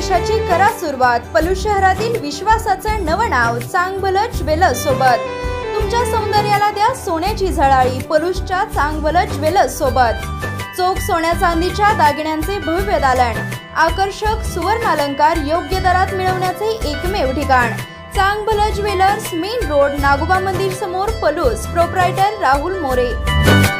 वर्षाची करा सुरुवात पलूस शहरातील विश्वासाचं नवं नाव चांगभलं ज्वेलर्स सोबत। तुमच्या सौंदर्याला द्या सोन्याची झळाळी पलूसच्या चांगभलं ज्वेलर्स सोबत। चोख सोन्या चांदीच्या दागिन्यांचे भव्य दालन, आकर्षक सुवर्णालंकार योग्य दरात मिळवण्याचे एकमेव ठिकाण Changbhala jewellers, main road, Nagoba मंदिर समोर, पलूस। प्रोप्रायटर राहुल मोरे।